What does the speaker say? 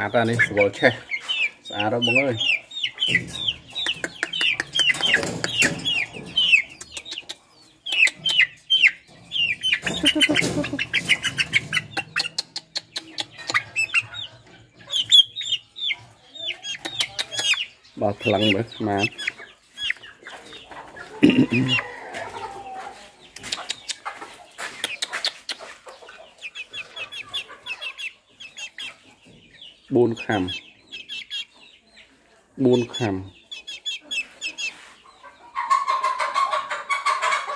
xã ta đi sờ bò che xã đó bông ơi bỏ lăng nữa mà buôn kham